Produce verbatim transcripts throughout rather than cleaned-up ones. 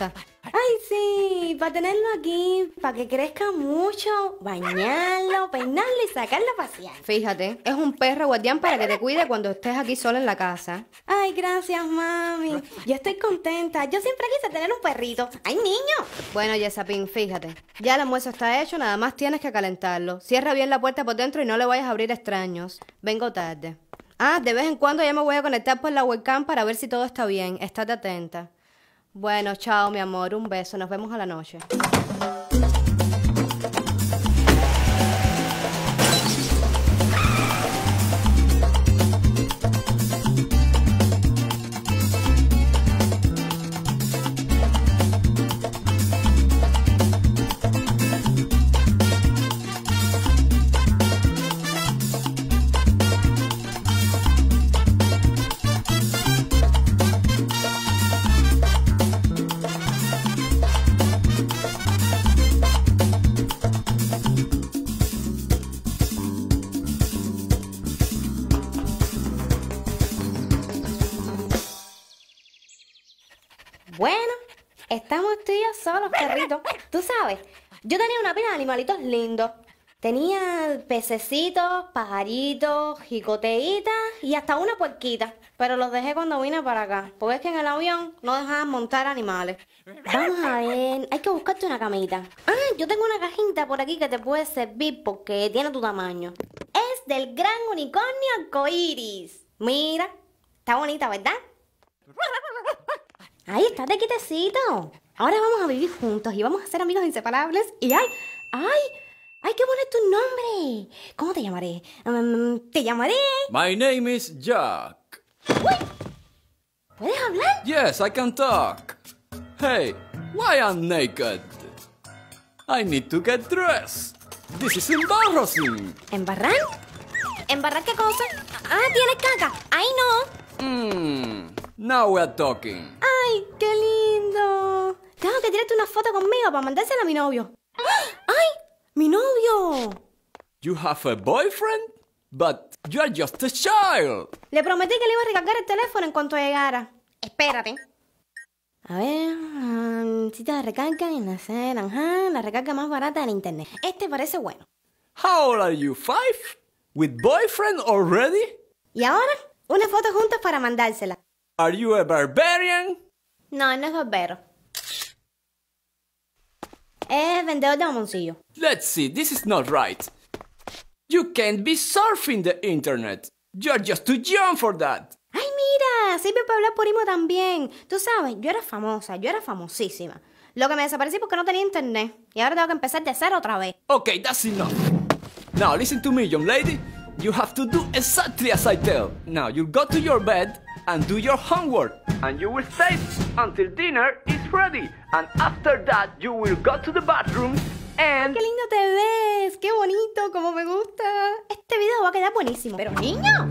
gusta. Ay, sí, para tenerlo aquí, para que crezca mucho, bañarlo, peinarlo y sacarlo a pasear. Fíjate, es un perro guardián para que te cuide cuando estés aquí sola en la casa. Ay, gracias, mami. Yo estoy contenta. Yo siempre quise tener un perrito. ¡Ay, niño! Bueno, Yesapín, fíjate. Ya el almuerzo está hecho, nada más tienes que calentarlo. Cierra bien la puerta por dentro y no le vayas a abrir a extraños. Vengo tarde. Ah, de vez en cuando ya me voy a conectar por la webcam para ver si todo está bien. Estate atenta. Bueno, chao, mi amor. Un beso. Nos vemos a la noche. Bueno, estamos tú y yo solos, perritos. Tú sabes, yo tenía una pila de animalitos lindos. Tenía pececitos, pajaritos, jicoteitas y hasta una puerquita. Pero los dejé cuando vine para acá, porque es que en el avión no dejaban montar animales. Vamos a ver, hay que buscarte una camita. Ah, yo tengo una cajita por aquí que te puede servir porque tiene tu tamaño. Es del gran unicornio arcoíris. Mira, está bonita, ¿verdad? Ay, estate quietecito. Ahora vamos a vivir juntos y vamos a ser amigos inseparables. Y ay, ay, hay que poner tu nombre. ¿Cómo te llamaré? Um, te llamaré... My name is Jack. Uy, ¿puedes hablar? Yes, I can talk. Hey, why I'm naked? I need to get dressed. This is embarrassing. ¿Embarrar? ¿Embarrar qué cosa? Ah, ¿tienes caca? ¡Ay, no! Hmm, now we're talking. ¡Ay, qué lindo! Tengo que tirarte una foto conmigo para mandársela a mi novio. ¡Ay, mi novio! You have a boyfriend? But you are just a child. Le prometí que le iba a recargar el teléfono en cuanto llegara. Espérate. A ver, um, cita de recarga en la C, ajá, la recarga más barata del internet. Este parece bueno. How old are you, five? With boyfriend already? Y ahora, una foto juntas para mandársela. Are you a barbarian? No, no es barbero. Es vendedor de mamoncillo. Let's see, this is not right. You can't be surfing the internet. You're just too young for that. ¡Ay, mira! Sirve para hablar por imo también. Tú sabes, yo era famosa, yo era famosísima. Lo que me desaparecí porque no tenía internet. Y ahora tengo que empezar de cero otra vez. Okay, that's enough. Now listen to me, young lady. You have to do exactly as I tell. Now you go to your bed and do your homework. And you will stay until dinner is ready. And after that you will go to the bathroom and... ¡Qué lindo te ves! ¡Qué bonito! ¡Cómo me gusta! Este video va a quedar buenísimo. ¡Pero niño!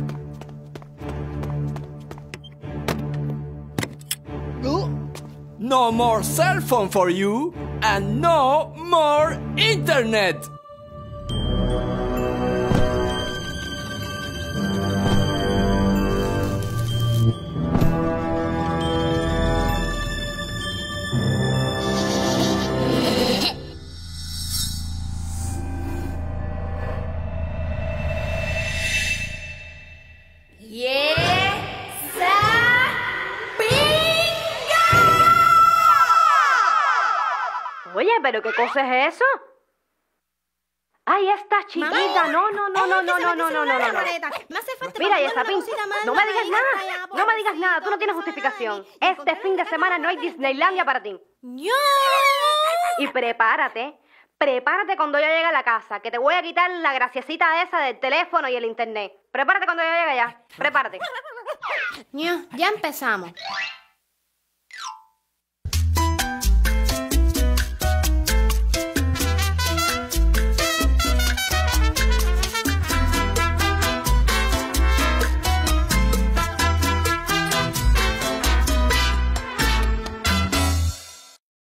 No more cell phone for you and no more internet. Oye, ¿pero qué cosa es eso? ¡Ay, esta chiquita! No, no, no, no, no, no, no, no, no, no. Me hace falta. Mira, Yesapín, no me digas nada, no me digas nada, tú no tienes justificación. Este fin de semana no hay Disneylandia para ti. ¡No! Y prepárate, prepárate cuando yo llegue a la casa, que te voy a quitar la graciecita esa del teléfono y el internet. Prepárate cuando yo llegue ya, prepárate. Ya empezamos.